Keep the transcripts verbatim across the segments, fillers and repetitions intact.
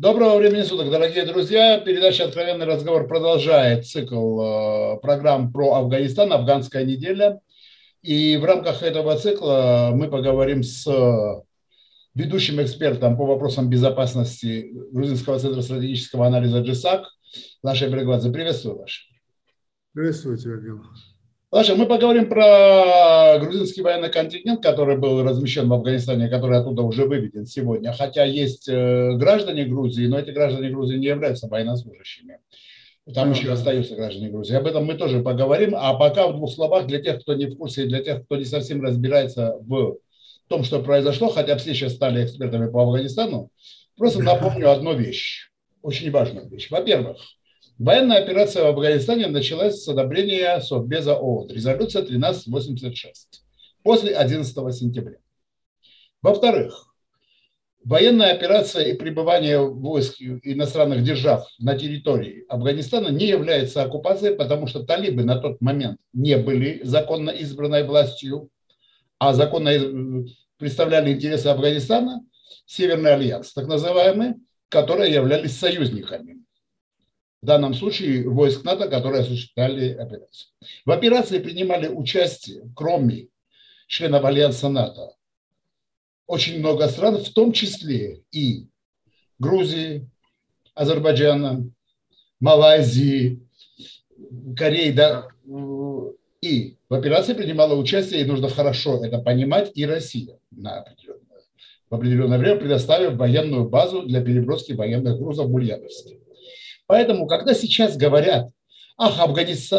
Доброго времени суток, дорогие друзья. Передача «Откровенный разговор» продолжает цикл э, программ про Афганистан, «Афганская неделя». И в рамках этого цикла мы поговорим с ведущим экспертом по вопросам безопасности Грузинского центра стратегического анализа джисак Лашей Брегвадзе. Приветствую, Лаша. Приветствую тебя, Гел. Лаша, мы поговорим про грузинский военный контингент, который был размещен в Афганистане, который оттуда уже выведен сегодня. Хотя есть граждане Грузии, но эти граждане Грузии не являются военнослужащими. Там Да, еще да. остаются граждане Грузии. Об этом мы тоже поговорим. А пока в двух словах для тех, кто не в курсе, и для тех, кто не совсем разбирается в том, что произошло, хотя все сейчас стали экспертами по Афганистану, просто напомню одну вещь, очень важную вещь. Во-первых, военная операция в Афганистане началась с одобрения Совбеза ООН, резолюция тринадцать восемьдесят шесть, после одиннадцатого сентября. Во-вторых, военная операция и пребывание войск иностранных держав на территории Афганистана не является оккупацией, потому что талибы на тот момент не были законно избранной властью, а законно представляли интересы Афганистана, Северный альянс, так называемый, которые являлись союзниками. В данном случае войск НАТО, которые осуществляли операцию. В операции принимали участие, кроме членов альянса НАТО, очень много стран, в том числе и Грузии, Азербайджана, Малайзии, Кореи. Да, и в операции принимала участие, и нужно хорошо это понимать, и Россия на определенное, в определенное время, предоставив военную базу для переброски военных грузов в Ульяновске. Поэтому, когда сейчас говорят, ах, Афганистан,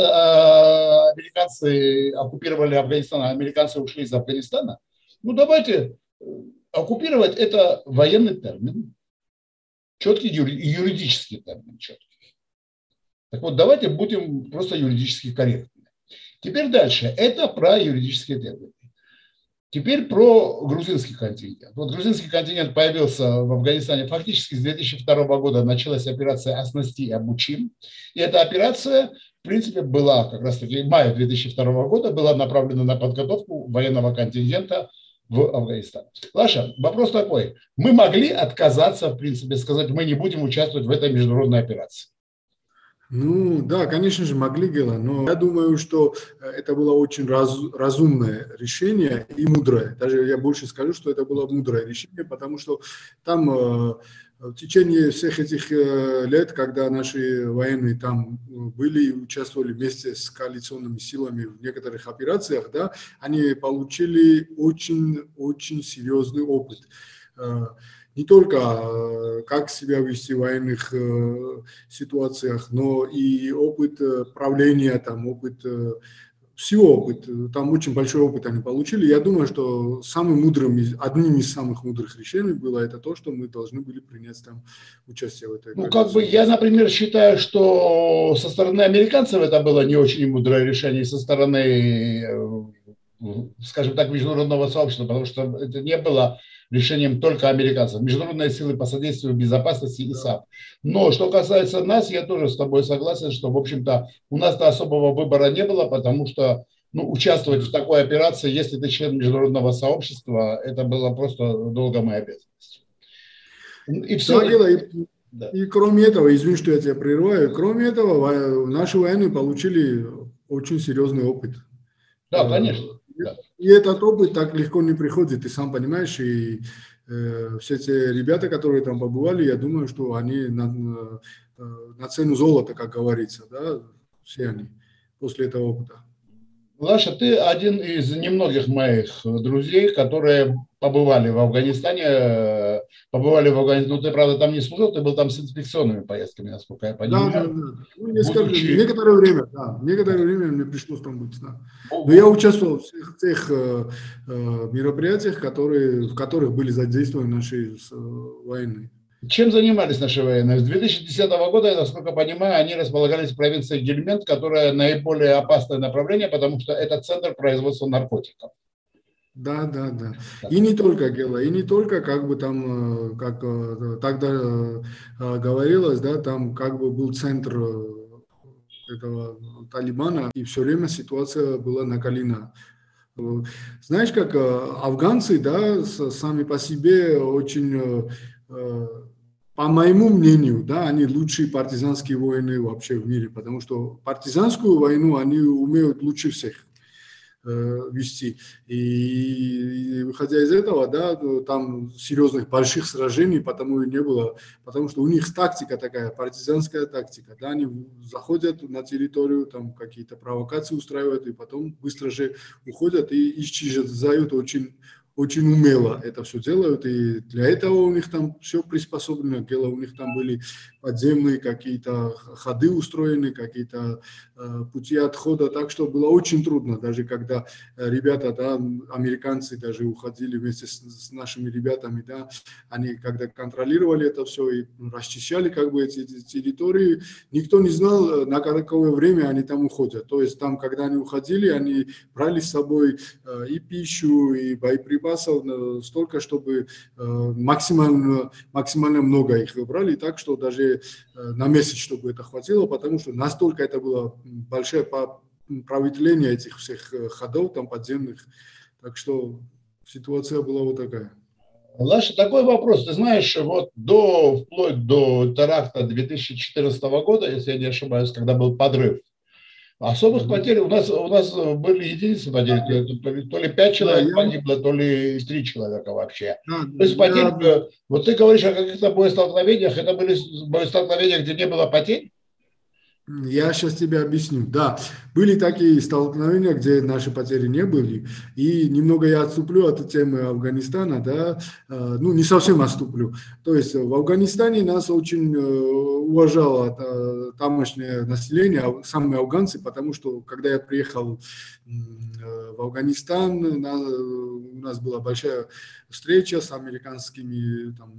американцы оккупировали Афганистан, а американцы ушли из Афганистана, ну давайте, оккупировать – это военный термин, четкий юридический термин, четкий. Так вот, давайте будем просто юридически корректны. Теперь дальше. Это про юридические термины. Теперь про грузинский контингент. Вот грузинский контингент появился в Афганистане фактически с две тысячи второго года. Началась операция «Оснасти и обучим». И эта операция, в принципе, была как раз-таки в мае две тысячи второго года, была направлена на подготовку военного контингента в Афганистан. Лаша, вопрос такой. Мы могли отказаться, в принципе, сказать, мы не будем участвовать в этой международной операции? Ну, да, конечно же, могли, Гела, но я думаю, что это было очень раз, разумное решение и мудрое. Даже я больше скажу, что это было мудрое решение, потому что там э, в течение всех этих э, лет, когда наши военные там были и участвовали вместе с коалиционными силами в некоторых операциях, да, они получили очень-очень серьезный опыт. Не только как себя вести в военных ситуациях, но и опыт правления, там, опыт, всего опыт. Там очень большой опыт они получили. Я думаю, что самым мудрым, одним из самых мудрых решений было это то, что мы должны были принять там участие в этой. Ну, как бы я, например, считаю, что со стороны американцев это было не очень мудрое решение, со стороны, скажем так, международного сообщества, потому что это не было решением только американцев. Международные силы по содействию безопасности и САП. Но что касается нас, я тоже с тобой согласен, что, в общем-то, у нас-то особого выбора не было, потому что ну, участвовать в такой операции, если ты член международного сообщества, это было просто долгом и обязанностью. И все. Да, Гела, и, да. И кроме этого, извини, что я тебя прерываю, кроме этого, наши военные получили очень серьезный опыт. Да, конечно. Да. И этот опыт так легко не приходит, ты сам понимаешь, и э, все те ребята, которые там побывали, я думаю, что они на, на цену золота, как говорится, да, все они после этого опыта. Лаша, ты один из немногих моих друзей, которые побывали в Афганистане, побывали в Афганистане, ну ты, правда, там не служил, ты был там с инспекционными поездками, насколько я понимаю. Да, да, да. Ну, несколько, Будучи... некоторое время, да, некоторое время мне пришлось там быть, да. Но я участвовал в всех тех э, э, мероприятиях, которые, в которых были задействованы наши э, военные. Чем занимались наши военные? С две тысячи десятого года, насколько я понимаю, они располагались в провинции Гельмент, которая наиболее опасное направление, потому что это центр производства наркотиков. Да, да, да. И не только, Гела, и не только, как бы там, как тогда говорилось, да, там как бы был центр этого Талибана, и все время ситуация была накалена. Знаешь, как афганцы, да, сами по себе очень по моему мнению, да, они лучшие партизанские войны вообще в мире, потому что партизанскую войну они умеют лучше всех вести. И, и выходя из этого, да, там серьезных больших сражений потому и не было, потому что у них тактика такая, партизанская тактика, да, они заходят на территорию, там какие-то провокации устраивают, и потом быстро же уходят и исчезают очень очень умело это все делают, и для этого у них там все приспособлено, дело у них там были подземные какие-то ходы устроены, какие-то э, пути отхода, так что было очень трудно, даже когда ребята, да, американцы даже уходили вместе с, с нашими ребятами, да, они когда контролировали это все и расчищали как бы эти, эти территории, никто не знал, на какое время они там уходят, то есть там, когда они уходили, они брали с собой э, и пищу, и боеприпасы, столько, чтобы э, максимально, максимально много их выбрали, так что даже э, на месяц, чтобы это хватило, потому что настолько это было большое промедление этих всех ходов там подземных, так что ситуация была вот такая. Лаша, такой вопрос. Ты знаешь, вот до, вплоть до теракта две тысячи четырнадцатого года, если я не ошибаюсь, когда был подрыв, особых потерь у нас, у нас были единицы потерь, то ли, то ли пять человек да, погибло, я... то ли три человека вообще. Да, то есть потерь, я... вот ты говоришь о каких-то боестолкновениях, это были боестолкновения, где не было потерь? Я сейчас тебе объясню. Да, были такие столкновения, где наши потери не были. И немного я отступлю от темы Афганистана, да, ну не совсем отступлю. То есть в Афганистане нас очень уважало тамошнее население, самые афганцы, потому что когда я приехал в Афганистан, у нас была большая встреча с американскими там,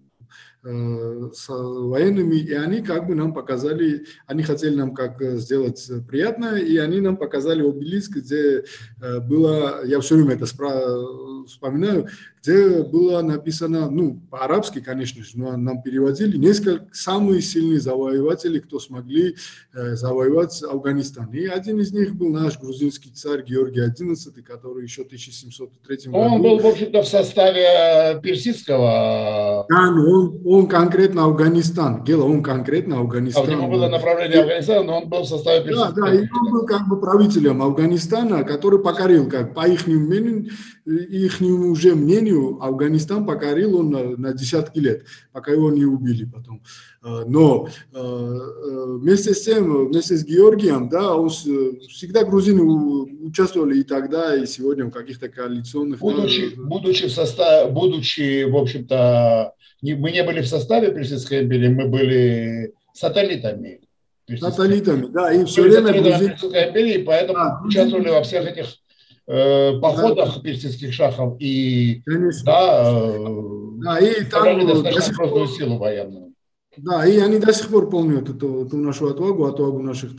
с военными, и они как бы нам показали, они хотели нам как сделать приятное, и они нам показали обелиск, где было, я все время это вспоминаю, где было написано, ну, по-арабски, конечно же, но нам переводили, несколько самые сильные завоеватели, кто смогли э, завоевать Афганистан. И один из них был наш грузинский царь Георгий одиннадцатый, который еще в тысяча семьсот третьем году... Он был, в общем-то, в составе персидского... Да, но он, он конкретно Афганистан. Дело, он конкретно Афганистан. А у него было направление Афганистана, но он был в составе персидского... Да, да, и он был как бы правителем Афганистана, который покорил, как по их мнению, их уже мнению, Афганистан покорил он на, на десятки лет, пока его не убили потом. Но вместе с тем, вместе с Георгием, да, он, всегда грузины участвовали и тогда, и сегодня в каких-то коалиционных... Будучи, да, будучи, в составе, будучи, в общем-то, не, мы не были в составе Персидской империи, мы были сателлитами. Сателлитами, да, и все время... Персидской империи, поэтому да, участвовали во всех этих походах да, персидских шахов и да, да, и там достаточно крупную силу военную. Да, и они до сих пор помнят эту, эту нашу отвагу, отвагу наших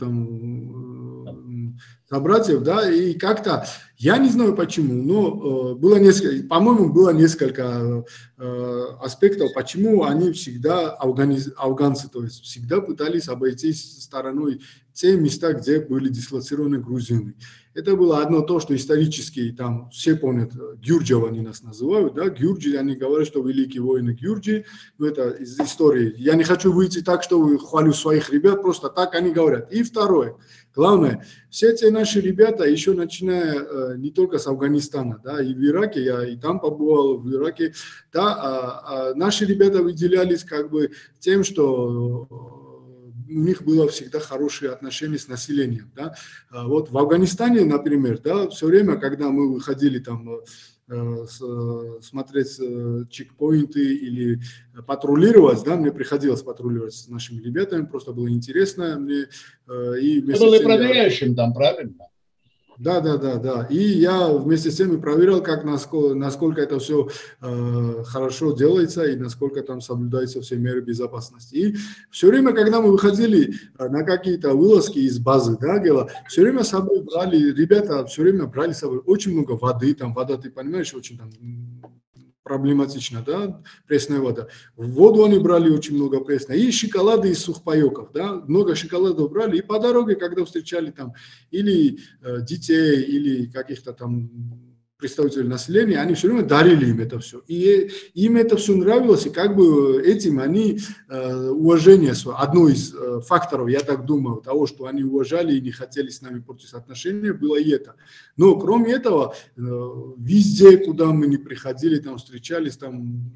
там собратьев, да, и как-то, я не знаю почему, но э, было несколько, по-моему, было несколько э, аспектов, почему они всегда, афгани, афганцы, то есть всегда пытались обойти стороной те места, где были дислоцированы грузины. Это было одно то, что исторически там все помнят, Гюрджев они нас называют, да, Гюрджи, они говорят, что великие воины Гюрджи, но это из истории. Я не хочу выйти так, что хвалю своих ребят, просто так они говорят. И второе, главное, все эти наши ребята, еще начиная э, не только с Афганистана, да, и в Ираке, я и там побывал, в Ираке, да, а, а наши ребята выделялись как бы тем, что у них было всегда хорошие отношения с населением, да. Вот в Афганистане, например, да, все время, когда мы выходили там э, с, смотреть э, чекпоинты или патрулировать, да, мне приходилось патрулировать с нашими ребятами, просто было интересно мне. Э, и Ты был и проверяющим я... там, правильно? Да, да, да, да. И я вместе с теми проверял, как насколько, насколько это все э, хорошо делается и насколько там соблюдаются все меры безопасности. И все время, когда мы выходили на какие-то вылазки из базы, да, дело, все время с собой брали, ребята все время брали с собой очень много воды, там вода, ты понимаешь, очень там проблематично, да, пресная вода. В воду они брали очень много пресной. И шоколады из сухпайоков, да, много шоколадов брали. И по дороге, когда встречали там или э, детей, или каких-то там представители населения, они все время дарили им это все. И им это все нравилось, и как бы этим они уважение свое, одно из факторов, я так думаю, того, что они уважали и не хотели с нами портить отношения, было и это. Но кроме этого, везде, куда мы не приходили, там встречались, там...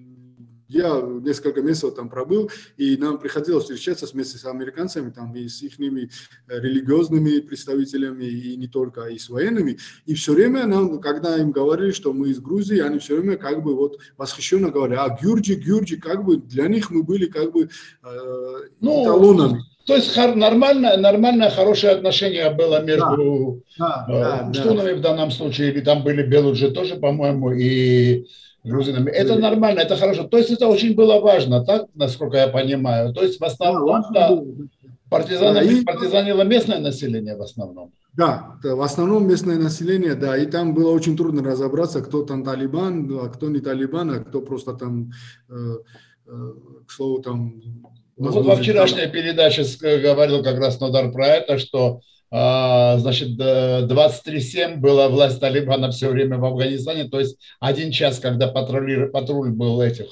Я несколько месяцев там пробыл, и нам приходилось встречаться вместе с американцами, там, и с их религиозными представителями, и не только, и с военными. И все время, нам, когда им говорили, что мы из Грузии, они все время как бы вот восхищенно говорили, а Гюрджи, Гюрджи, как бы для них мы были как бы э, ну, эталонами. То есть нормальное, нормальное, хорошее отношение было между да, да, пуштунами да. в данном случае, или там были белуджи тоже, по-моему, и... грузинами. Это нормально, это хорошо. То есть это очень было важно, так, насколько я понимаю. То есть в основном да, партизанами, партизанило местное население в основном. Да, в основном местное население, да. И там было очень трудно разобраться, кто там талибан, а кто не талибан, а кто просто там, э, э, к слову, там... Ну, вот во вчерашней там... передаче говорил как раз Нодар про это, что значит, двадцать три семь была власть Талибана все время в Афганистане, то есть один час, когда патруль, патруль был этих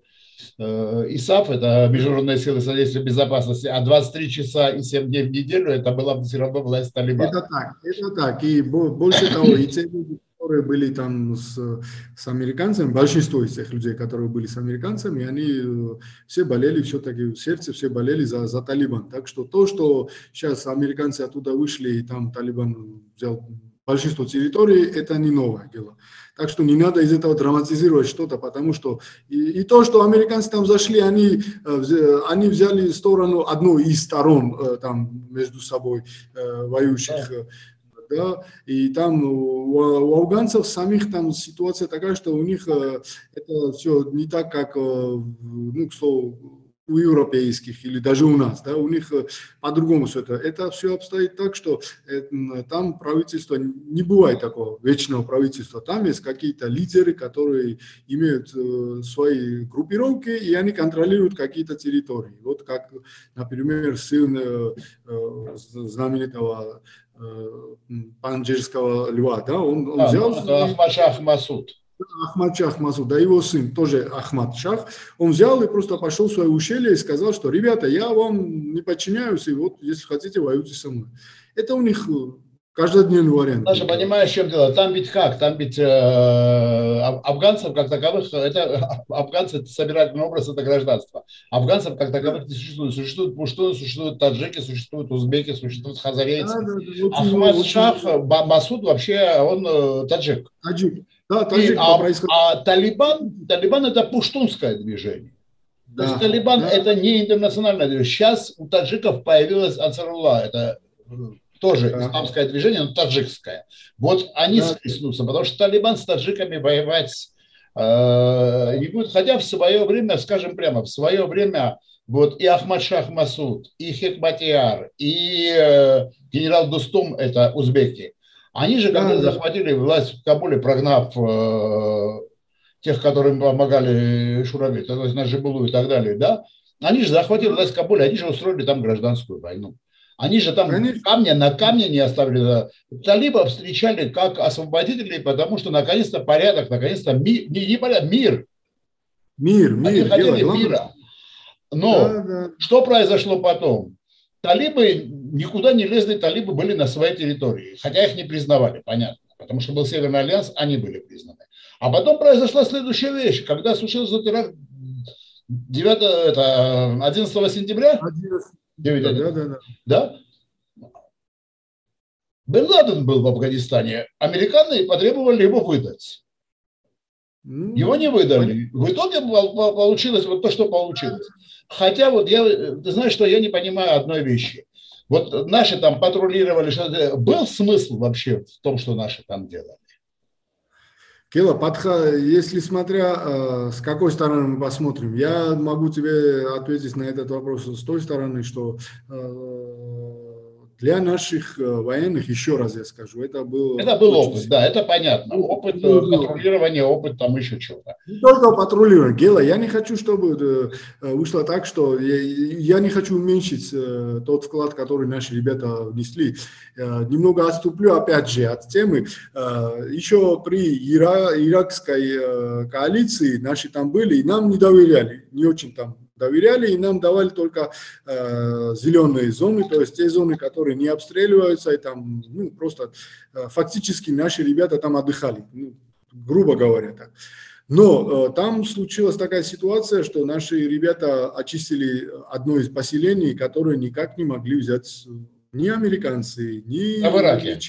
ИСАФ, это Международные силы содействия безопасности, а двадцать три часа и семь дней в неделю это была все равно власть Талибана. Это так, это так. И больше того, и те люди, которые были там с, с американцами, большинство из тех людей, которые были с американцами, они все болели все-таки в сердце, все болели за, за Талибан. Так что то, что сейчас американцы оттуда вышли, и там Талибан взял большинство территорий, это не новое дело. Так что не надо из этого драматизировать что-то, потому что и, и то, что американцы там зашли, они, они взяли сторону одной из сторон там между собой воюющих. Да, и там у, у афганцев самих там ситуация такая, что у них это все не так, как, ну, к слову, у европейских или даже у нас, да, у них по-другому все это. Это все обстоит так, что это, там правительство, не бывает такого вечного правительства, там есть какие-то лидеры, которые имеют э, свои группировки, и они контролируют какие-то территории. Вот как, например, сын э, знаменитого э, панджирского льва, да, он, он а, взял... Это Ахмад Шах Масуд. Ахмад Шах Масуд, да, его сын, тоже Ахмад Шах, он взял и просто пошел в свое ущелье и сказал, что, ребята, я вам не подчиняюсь, и вот, если хотите, воюйте со мной. Это у них каждодневный вариант. Саша, понимаешь, в чем дело? Там ведь как? Там ведь э, афганцев как таковых, это афганцы, это собирательный образ, это гражданство. Афганцев как таковых не существует. Существуют пуштуны, существуют таджики, существуют узбеки, существуют хазарейцы. Да, да, да, Ахмад очень, Шах очень... Масуд вообще, он таджик. Таджик. Да, таджик. И, а, а Талибан, Талибан это пуштунское движение. Да, то есть Талибан да. это не интернациональное движение. Сейчас у таджиков появилась Ансарулла, это тоже да. исламское движение, но таджикское. Вот они да. схлестнутся, потому что Талибан с таджиками воевать э, не будет. Хотя в свое время, скажем прямо, в свое время вот и Ахмад Шах Масуд, и Хекматияр, и э, генерал Дустум, это узбеки, они же, когда да. захватили власть в Кабуле, прогнав э, тех, которым помогали Шураби, то есть Наджибулу и так далее, да, они же захватили власть в Кабуле, они же устроили там гражданскую войну. Они же там Конечно. камня на камне не оставили. Талибов встречали как освободителей, потому что наконец-то порядок, наконец-то ми, не, не порядок, мир. Мир, мир. Они хотели дело, мира. Но да, да. что произошло потом? Талибы никуда не лезли, талибы были на своей территории, хотя их не признавали, понятно, потому что был Северный альянс, они были признаны. А потом произошла следующая вещь, когда случился теракт девятого, это, одиннадцатого сентября. девять, да, да, да. да? Бен Ладен был в Афганистане, американцы потребовали его выдать. Ну, его не выдали. В итоге получилось вот то, что получилось. Хотя вот я, ты знаешь, что я не понимаю одной вещи. Вот наши там патрулировали, что был смысл вообще в том, что наши там делали? Кела, подха, если смотря с какой стороны мы посмотрим, я могу тебе ответить на этот вопрос с той стороны, что для наших военных, еще раз я скажу, это был... Это был опыт, да, это понятно. Опыт патрулирования, опыт там еще чего-то. Не только патрулирование. Гела, я не хочу, чтобы вышло так, что я, я не хочу уменьшить тот вклад, который наши ребята внесли. Немного отступлю, опять же, от темы. Еще при ира, иракской коалиции наши там были, и нам не доверяли, не очень там доверяли, и нам давали только э, зеленые зоны, то есть те зоны, которые не обстреливаются, и там ну, просто э, фактически наши ребята там отдыхали, ну, грубо говоря так. Но э, там случилась такая ситуация, что наши ребята очистили одно из поселений, которое никак не могли взять ни американцы, ни... А в Ираке?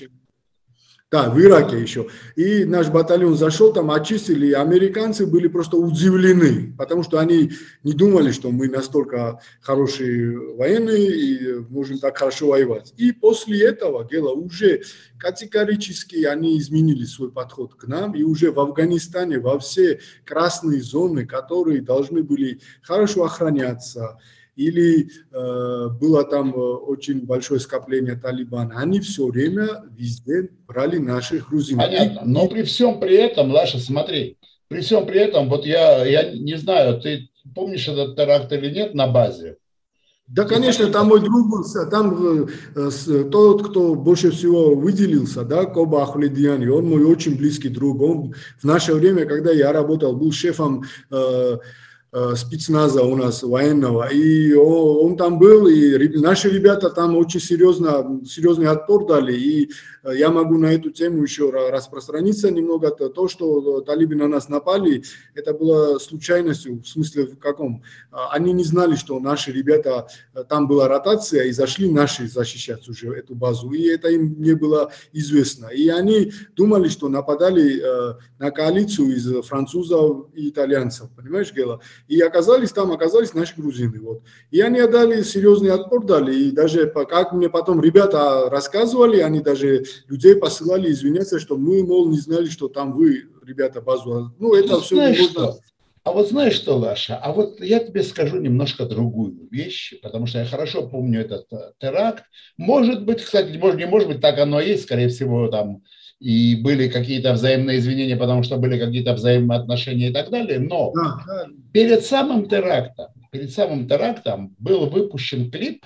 Да, в Ираке еще. И наш батальон зашел, там очистили, и американцы были просто удивлены, потому что они не думали, что мы настолько хорошие военные и можем так хорошо воевать. И после этого, Гела, уже категорически они изменили свой подход к нам, и уже в Афганистане во все красные зоны, которые должны были хорошо охраняться, или э, было там очень большое скопление талибан, они все время везде брали наших грузин. Понятно, но при всем при этом, Лаша, смотри, при всем при этом, вот я, я не знаю, ты помнишь этот теракт или нет на базе? Да, конечно, там мой друг был, там э, тот, кто больше всего выделился, да, Коба Ахледияни, он мой очень близкий друг, он в наше время, когда я работал, был шефом э, спецназа у нас военного, и он, он там был, и наши ребята там очень серьезно, серьезный отпор дали, и я могу на эту тему еще распространиться немного. То, что талибы на нас напали, это было случайностью, в смысле в каком? Они не знали, что наши ребята, там была ротация, и зашли наши защищать уже эту базу, и это им не было известно. И они думали, что нападали на коалицию из французов и итальянцев, понимаешь, Гела? И оказались там, оказались наши грузины. Вот. И они отдали серьезный отпор, дали. И даже, как мне потом ребята рассказывали, они даже людей посылали извиняться, что мы, мол, не знали, что там вы, ребята, базу. Ну, это ну, все знаешь можно... Что? А вот знаешь что, Лаша, а вот я тебе скажу немножко другую вещь, потому что я хорошо помню этот теракт. Может быть, кстати, может, не может быть, так оно и есть, скорее всего, там и были какие-то взаимные извинения, потому что были какие-то взаимоотношения и так далее, но Да, да. перед самым терактом, перед самым терактом был выпущен клип,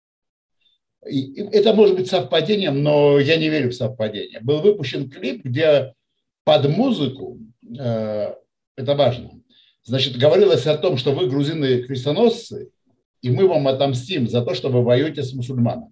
и это может быть совпадением, но я не верю в совпадение. Был выпущен клип, где под музыку, э, это важно, значит, говорилось о том, что вы, грузины, крестоносцы, и мы вам отомстим за то, что вы воюете с мусульманами.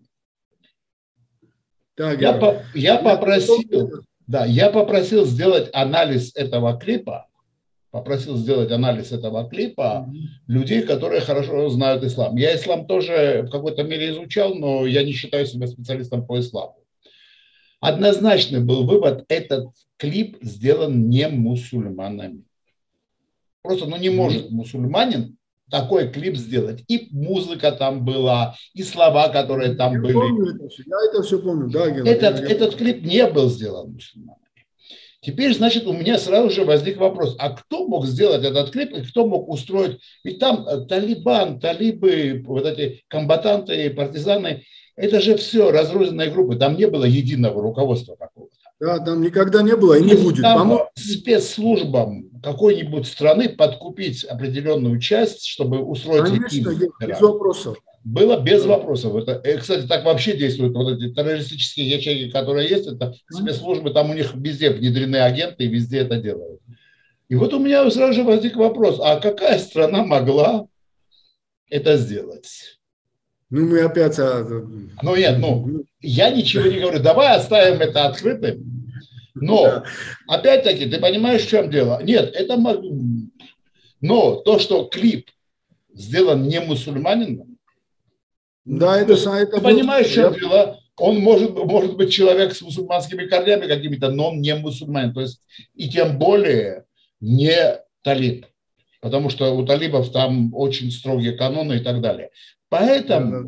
Да, я, по, я, попросил, да, я попросил сделать анализ этого клипа, попросил сделать анализ этого клипа mm-hmm. людей, которые хорошо знают ислам. Я ислам тоже в какой-то мере изучал, но я не считаю себя специалистом по исламу. Однозначный был вывод, этот клип сделан не мусульманами. Просто ну, не может мусульманин такой клип сделать. И музыка там была, и слова, которые там я были. Помню это все. Я это все помню, да, Гена, этот, я, этот я... клип не был сделан мусульманами. Теперь, значит, у меня сразу же возник вопрос, а кто мог сделать этот клип и кто мог устроить? Ведь там талибан, талибы, вот эти комбатанты, партизаны, это же все разрозненные группы, там не было единого руководства какого-то. Да, там никогда не было и не будет. Там спецслужбам какой-нибудь страны подкупить определенную часть, чтобы устроить... Конечно, без вопросов. Было без вопросов. Это, кстати, так вообще действуют вот эти террористические ячейки, которые есть. Это спецслужбы, там у них везде внедрены агенты и везде это делают. И вот у меня сразу же возник вопрос, а какая страна могла это сделать? Ну, мы опять... Ну, нет, ну, я ничего не говорю. Давай оставим это открытым. Но, опять-таки, ты понимаешь, в чем дело? Нет, это... Но то, что клип сделан не мусульманином, да, это, это ты понимаешь, в чем я... дело? Он может, может быть человек с мусульманскими корнями какими-то, но он не мусульманин. То есть, и тем более не талиб. Потому что у талибов там очень строгие каноны и так далее. Поэтому, да, да.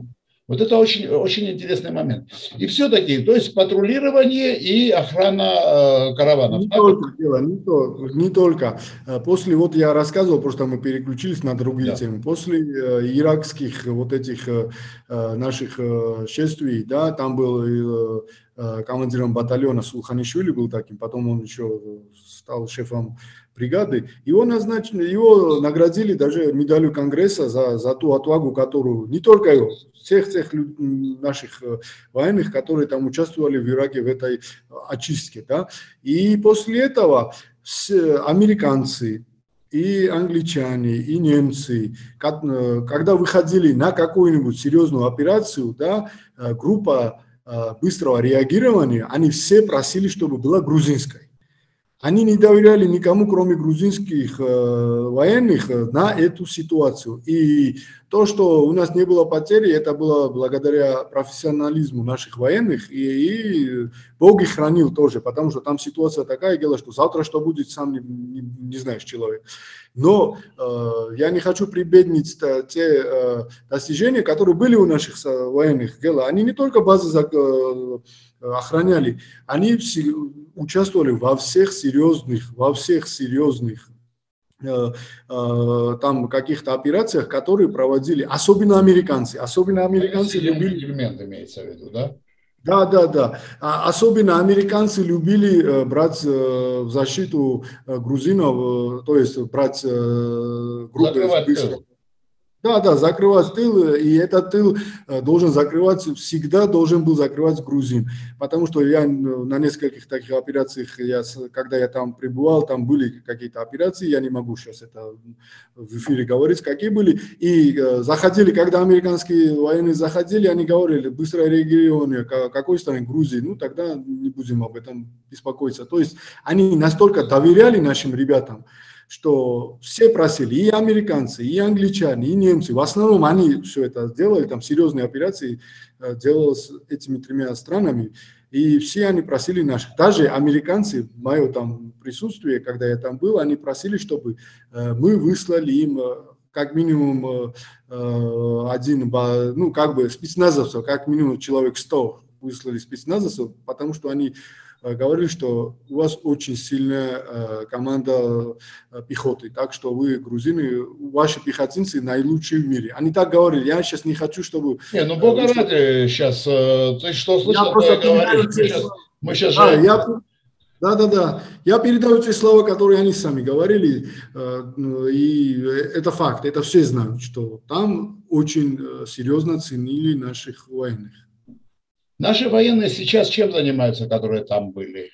Вот это очень, очень интересный момент. И все-таки, то есть патрулирование и охрана э, караванов. Не только, дело, не, то, не только. После, вот я рассказывал, просто мы переключились на другие Да. темы. После э, иракских вот этих э, наших э, шествий, да, там был э, командиром батальона Сулханишвили был таким, потом он еще стал шефом бригады. Его назначили, его наградили даже медалью Конгресса за, за ту отвагу, которую не только его, всех тех наших военных, которые там участвовали в Ираке в этой очистке, да. И после этого американцы и англичане, и немцы, когда выходили на какую-нибудь серьезную операцию, да, группа быстрого реагирования, они все просили, чтобы была грузинской. Они не доверяли никому, кроме грузинских э, военных, на эту ситуацию. И то, что у нас не было потери, это было благодаря профессионализму наших военных. И, и Бог их хранил тоже, потому что там ситуация такая, дело, что завтра что будет, сам не, не, не знаешь человек. Но э, я не хочу прибеднить те э, достижения, которые были у наших военных. Они не только базы э, охраняли, они участвовали во всех серьезных, во всех серьезных э, э, там каких-то операциях, которые проводили, особенно американцы, особенно американцы любили. Элемент имеется в виду, да? Да, да, да. А, особенно американцы любили э, брать э, в защиту э, грузинов, э, то есть брать э, группы. Да, да, закрывать тыл, и этот тыл должен закрывать, всегда должен был закрывать грузин. Потому что я на нескольких таких операциях, я, когда я там пребывал, там были какие-то операции, я не могу сейчас это в эфире говорить, какие были. И э, заходили, когда американские военные заходили, они говорили, быстрое реагирование, какой стране, Грузии, ну тогда не будем об этом беспокоиться. То есть они настолько доверяли нашим ребятам, что все просили, и американцы, и англичане, и немцы, в основном они все это сделали, там серьезные операции делали с этими тремя странами, и все они просили наших, даже американцы, мое там присутствие, когда я там был, они просили, чтобы мы выслали им как минимум один, ну как бы спецназовцев, как минимум человек сто выслали спецназовцев, потому что они говорили, что у вас очень сильная э, команда э, пехоты, так что вы, грузины, ваши пехотинцы наилучшие в мире. Они так говорили, я сейчас не хочу, чтобы... Не, ну бога э, ради сейчас, э, ты что слышал, я просто говоришь, мы сейчас, мы сейчас да, же... я, да, да, да, я передаю те слова, которые они сами говорили, э, и это факт, это все знают, что там очень серьезно ценили наших военных. Наши военные сейчас чем занимаются, которые там были?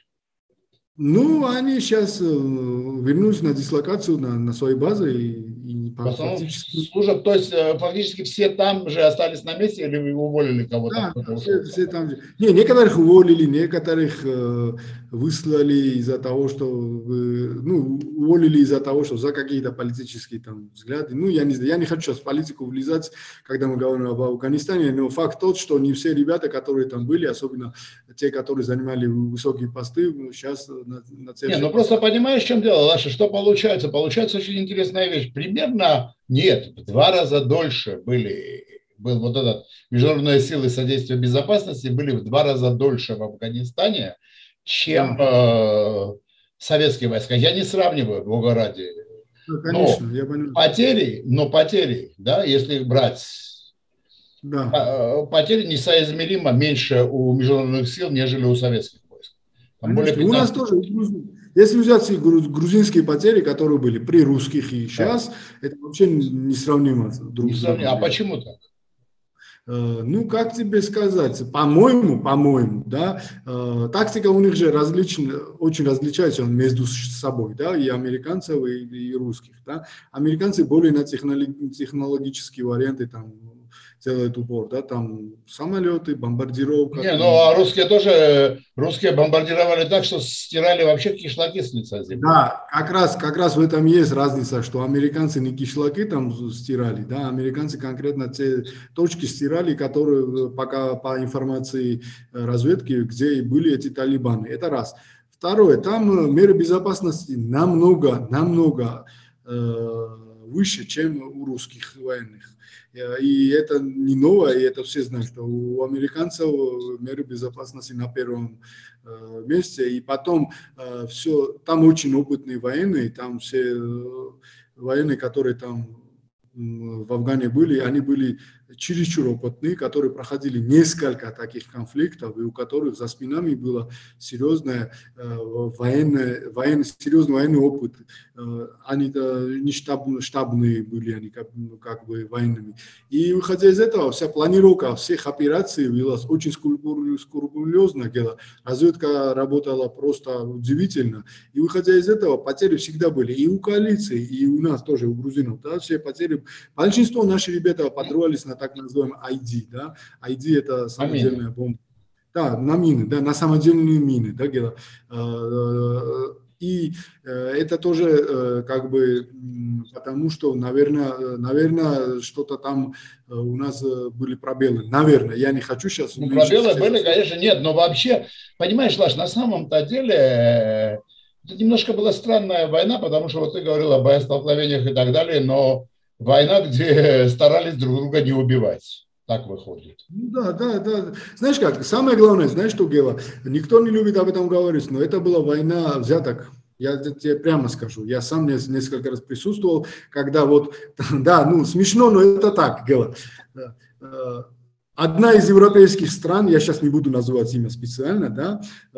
Ну, они сейчас э, вернулись на дислокацию, на, на свои базы и, и фактически... служат. То есть фактически все там же остались на месте или уволили кого-то? Да, все, все там же. Не, некоторых уволили, некоторых э, выслали из-за того, что э, ну, уволили из-за того, что за какие-то политические там взгляды. Ну, я не знаю, я не хочу сейчас в политику влезать, когда мы говорим об Афганистане, но факт тот, что не все ребята, которые там были, особенно те, которые занимали высокие посты, сейчас на, на Не, ну просто понимаешь, в чем дело, Лаша, что получается? Получается очень интересная вещь. Примерно, нет, в два раза дольше были, был вот этот международные силы содействия безопасности, были в два раза дольше в Афганистане, чем да. э, советские войска. Я не сравниваю, бога ради. Ну, конечно, но я понимаю. Потери, но потери, да, если брать, да. потери несоизмеримо меньше у международных сил, нежели у советских войск. Там более у нас тоже, если взять грузинские потери, которые были при русских и сейчас, да. это вообще несравнимо друг не с другом. А почему так? Ну, как тебе сказать, по-моему, по-моему, да, э, тактика у них же различна, очень различается между собой, да, и американцев, и, и русских, да. Американцы более на технологические варианты там делают упор, да, там самолеты, бомбардировка. Не, ну а русские тоже, русские бомбардировали так, что стирали вообще кишлаки с лица земли. Да, как раз, как раз в этом есть разница, что американцы не кишлаки там стирали, да, американцы конкретно те точки стирали, которые пока по информации разведки, где были эти талибаны. Это раз. Второе, там меры безопасности намного, намного э, выше, чем у русских военных. И это не новое, и это все знают, что у американцев меры безопасности на первом месте. И потом все, там очень опытные военные, там все военные, которые там в Афгане были, они были чересчур опытные, которые проходили несколько таких конфликтов, и у которых за спинами было серьезное, э, военное, военный, серьезный военный опыт. Э, они не штаб, штабные были, они как, ну, как бы военными. И выходя из этого, вся планировка всех операций была очень скрупулезно дело. Разведка работала просто удивительно. И выходя из этого, потери всегда были и у коалиции, и у нас тоже, у грузинов. Да, все потери. Большинство наших ребят подорвались на так называемый ай ди, да, ай ди это самодельная бомба, да, на мины, да, на самодельные мины, да, Гела. И это тоже как бы потому, что, наверное, наверное, что-то там у нас были пробелы, наверное, я не хочу сейчас... Ну, пробелы были, конечно, нет, но вообще, понимаешь, Лаш, на самом-то деле это немножко была странная война, потому что вот ты говорил о боестолкновениях и так далее, но война, где старались друг друга не убивать. Так выходит. Да, да, да. Знаешь как, самое главное, знаешь что, Гела? Никто не любит об этом говорить, но это была война взяток. Я тебе прямо скажу. Я сам несколько раз присутствовал, когда вот, да, ну смешно, но это так, Гела. Одна из европейских стран, я сейчас не буду называть имя специально, да,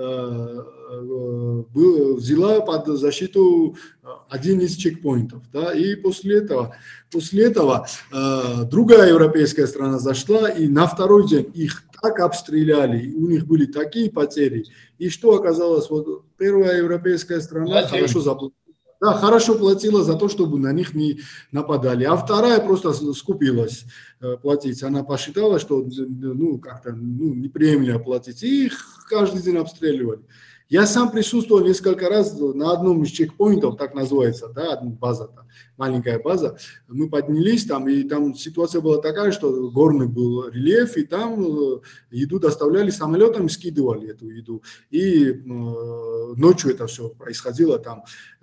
взяла под защиту один из чекпоинтов, да, и после этого, после этого другая европейская страна зашла, и на второй день их так обстреляли, у них были такие потери, и что оказалось, вот первая европейская страна Латин. хорошо заплатила. Да, хорошо платила за то, чтобы на них не нападали. А вторая просто скупилась э, платить. Она посчитала, что ну, как-то ну, неприемлемо платить. И их каждый день обстреливали. Я сам присутствовал несколько раз на одном из чекпоинтов, так называется, да, база, маленькая база. Мы поднялись там, и там ситуация была такая, что горный был рельеф, и там еду доставляли самолетом, скидывали эту еду. И э, ночью это все происходило там.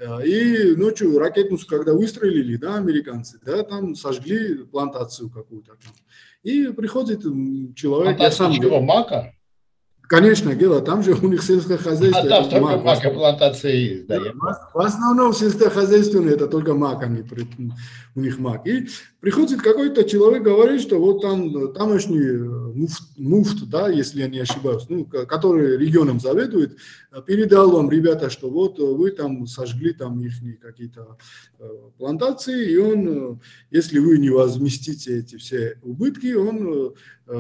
И ночью ракету, когда выстрелили, да, американцы, да, там сожгли плантацию какую-то. И приходит человек... Плантацию я сам чего, мака? Конечно, Гела, там же у них сельское хозяйство. А там только мака плантации есть, да. В основном сельскохозяйственные это только мак, они, у них мак. И приходит какой-то человек, говорит, что вот там тамошний муфт, муфт, да, если я не ошибаюсь, ну, который регионом заведует, передал вам, ребята, что вот вы там сожгли там их какие-то плантации, и он, если вы не возместите эти все убытки, он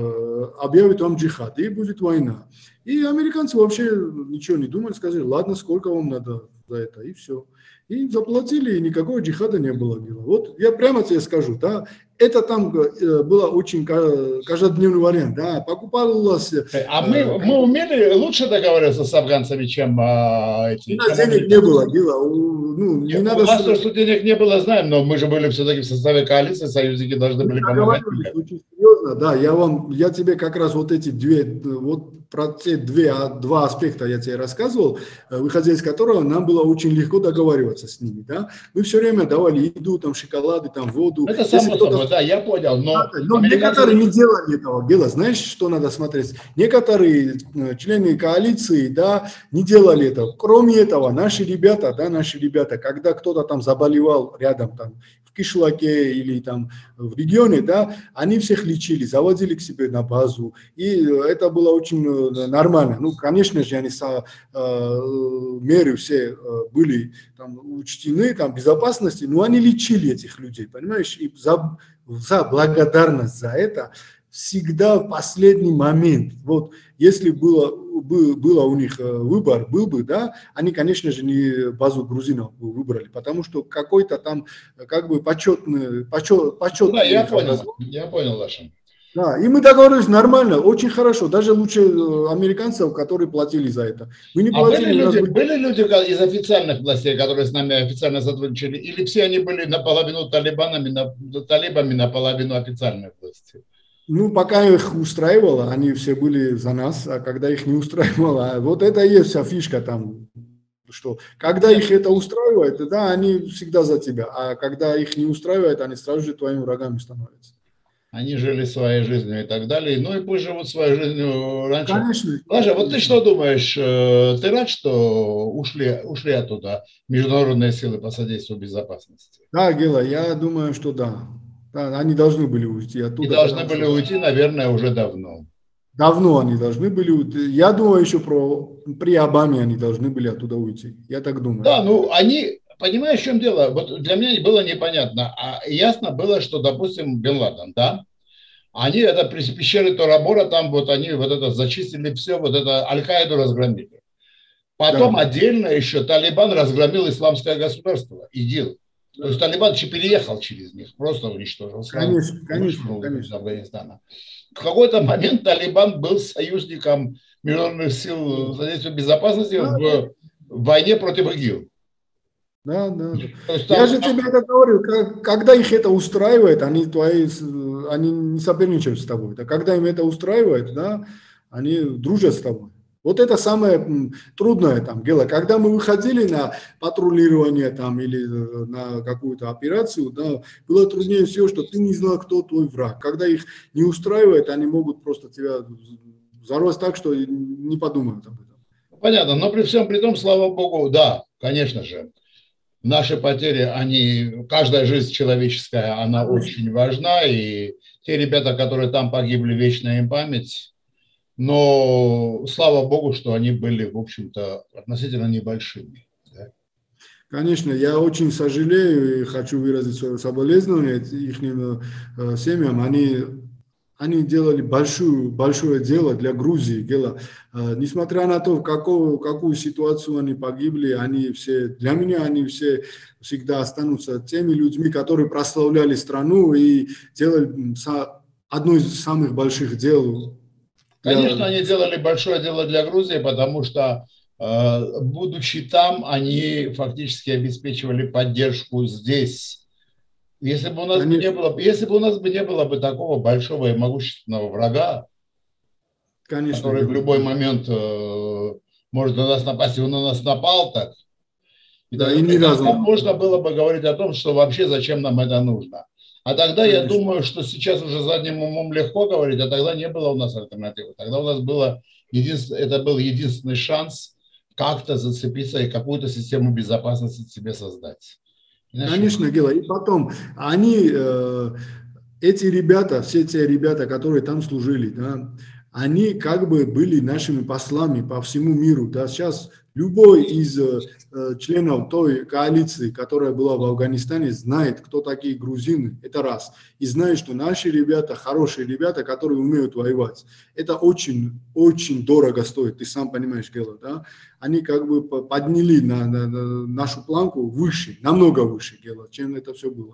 объявит вам джихад, и будет война. И американцы вообще ничего не думали, сказали, ладно, сколько вам надо за это, и все. И заплатили, и никакого джихада не было. Вот я прямо тебе скажу, да, это там было очень каждодневный вариант, да, покупалось... А мы, э, мы умели лучше договориться с афганцами, чем а, эти... У нас денег не было, дело, ну, не Нет, надо... У нас то, что денег не было, знаем, но мы же были все-таки в составе коалиции, союзники должны были помогать. Очень серьезно, да, я вам, я тебе как раз вот эти две, вот про те две, два аспекта я тебе рассказывал, выходя из которого нам было очень легко договариваться с ними, да. Мы все время давали еду, там, шоколады, там, воду. Это само собой, да, я понял, но... Но американцы... некоторые не делали этого дела, знаешь, что надо смотреть? Некоторые члены коалиции, да, не делали этого. Кроме этого, наши ребята, да, наши ребята, когда кто-то там заболевал рядом, там, в Кишлаке или там в регионе, да, они всех лечили, заводили к себе на базу, и это было очень нормально. Ну, конечно же, они со, э, меры все были там учтены, там безопасности, но они лечили этих людей, понимаешь, и за, за благодарность за это всегда в последний момент, вот, если было, был, было у них выбор, был бы, да, они, конечно же, не базу грузинов выбрали, потому что какой-то там, как бы, почетный, почет, почет. Да, я понял, я понял, Лаша. Да, и мы договорились нормально, очень хорошо, даже лучше американцев, которые платили за это. Мы не а платили, были люди, были... были люди из официальных властей, которые с нами официально сотрудничали, или все они были наполовину талибанами, на, талибами, наполовину официальной власти? Ну, пока их устраивало, они все были за нас, а когда их не устраивало, вот это и есть вся фишка там. что когда их это устраивает, да, они всегда за тебя, а когда их не устраивает, они сразу же твоими врагами становятся. Они жили своей жизнью и так далее. Ну и пусть живут своей жизнью раньше. Конечно. Лаша, вот ты что думаешь? Ты рад, что ушли, ушли оттуда международные силы по содействию безопасности? Да, Гела, я думаю, что да. Да, они должны были уйти оттуда. И должны были что... уйти, наверное, уже давно. Давно они должны были уйти. Я думаю, еще про, при Обаме они должны были оттуда уйти. Я так думаю. Да, ну они, понимаешь, в чем дело? Вот для меня было непонятно. А ясно было, что, допустим, Бен Ладен, да, они это при пещере Тора-Бора, там вот они вот это зачистили все, вот это Аль-Каиду разгромили. Потом да. Отдельно еще Талибан разгромил исламское государство, ИДИЛ. То есть Талибан переехал через них, просто уничтожил. Конечно, конечно, конечно. Из Афганистана. В какой-то момент Талибан был союзником международных сил содействия безопасности да. в войне против ИГИЛ. Да, да. да. Есть, там, Я же там... тебе это говорю, когда их это устраивает, они, твои, они не соперничают с тобой. А когда им это устраивает, да, они дружат с тобой. Вот это самое трудное там дело. Когда мы выходили на патрулирование там или на какую-то операцию, да, было труднее всего, что ты не знал, кто твой враг. Когда их не устраивает, они могут просто тебя взорвать так, что не подумают об этом. Понятно, но при всем при том, слава богу, да, конечно же, наши потери, они, каждая жизнь человеческая, она очень важна, и те ребята, которые там погибли, вечная им память. Но слава богу, что они были, в общем-то, относительно небольшими. Да? Конечно, я очень сожалею и хочу выразить свое соболезнование их семьям. Они, они делали большую, большое дело для Грузии. Дело. Несмотря на то, в какую, какую ситуацию они погибли, они все, для меня они все всегда останутся теми людьми, которые прославляли страну и делали одно из самых больших дел. Конечно, они делали большое дело для Грузии, потому что, будучи там, они фактически обеспечивали поддержку здесь. Если бы у нас, бы не, было, если бы у нас бы не было бы такого большого и могущественного врага, Конечно, который в любой момент может на нас напасть, и он на нас напал так, и да, и тогда можно было бы говорить о том, что вообще зачем нам это нужно. А тогда Конечно. Я думаю, что сейчас уже задним умом легко говорить, а тогда не было у нас альтернативы. Тогда у нас было единствен... это был единственный шанс как-то зацепиться и какую-то систему безопасности себе создать. Иначе... Конечно, Гела. И потом, они, э, эти ребята, все те ребята, которые там служили, да, они как бы были нашими послами по всему миру. Да. Сейчас любой из э, членов той коалиции, которая была в Афганистане, знает, кто такие грузины. Это раз. И знает, что наши ребята, хорошие ребята, которые умеют воевать. Это очень, очень дорого стоит. Ты сам понимаешь, Гела, да? Они как бы подняли на, на, на нашу планку выше, намного выше, Гела, чем это все было.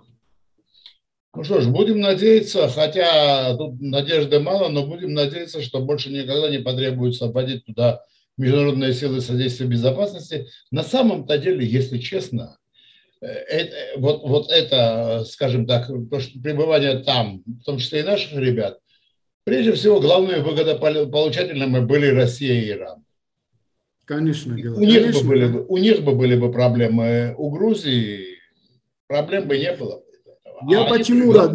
Ну что ж, будем надеяться, хотя тут надежды мало, но будем надеяться, что больше никогда не потребуется вводить туда международные силы содействия безопасности. На самом-то деле, если честно, это, вот, вот это, скажем так, то, что пребывание там, в том числе и наших ребят, прежде всего, главными выгодополучателями были Россия и Иран. Конечно, у, них Конечно. Бы были бы, у них бы были бы проблемы, у Грузии проблем бы не было. Я а почему рад?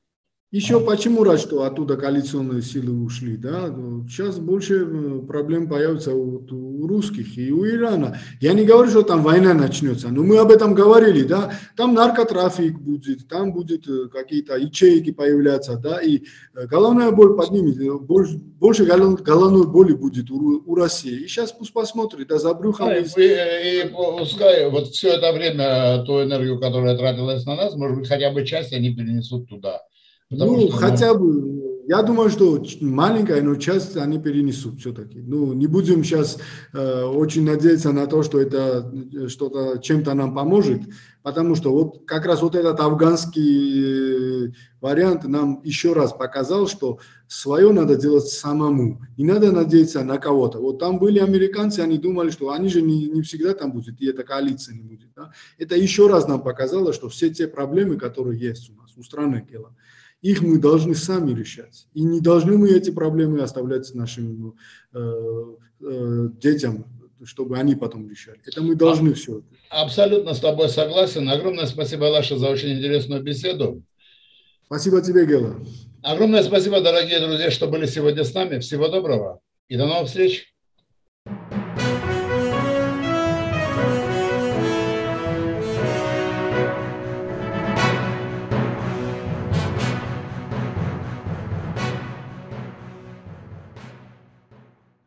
Еще почему рад, что оттуда коалиционные силы ушли, да? Сейчас больше проблем появится у, у русских и у Ирана. Я не говорю, что там война начнется, но мы об этом говорили, да? Там наркотрафик будет, там будет какие-то ячейки появляться, да? И головная боль поднимет, больше, больше головной боли будет у, у России. И сейчас пусть посмотрит, да, за брюхом. Да, и, и, и пускай вот все это время ту энергию, которая тратилась на нас, может быть, хотя бы часть они перенесут туда. Потому ну, что, хотя бы, я думаю, что маленькая, но часть они перенесут все-таки. Ну, не будем сейчас э, очень надеяться на то, что это что-то чем-то нам поможет, потому что вот как раз вот этот афганский вариант нам еще раз показал, что свое надо делать самому, не надо надеяться на кого-то. Вот там были американцы, они думали, что они же не, не всегда там будут, и эта коалиция не будет. Да? Это еще раз нам показало, что все те проблемы, которые есть у нас, у страны, Гела, их мы должны сами решать. И не должны мы эти проблемы оставлять нашим э, э, детям, чтобы они потом решали. Это мы должны все. Абсолютно с тобой согласен. Огромное спасибо, Лаша, за очень интересную беседу. Спасибо тебе, Гела. Огромное спасибо, дорогие друзья, что были сегодня с нами. Всего доброго и до новых встреч.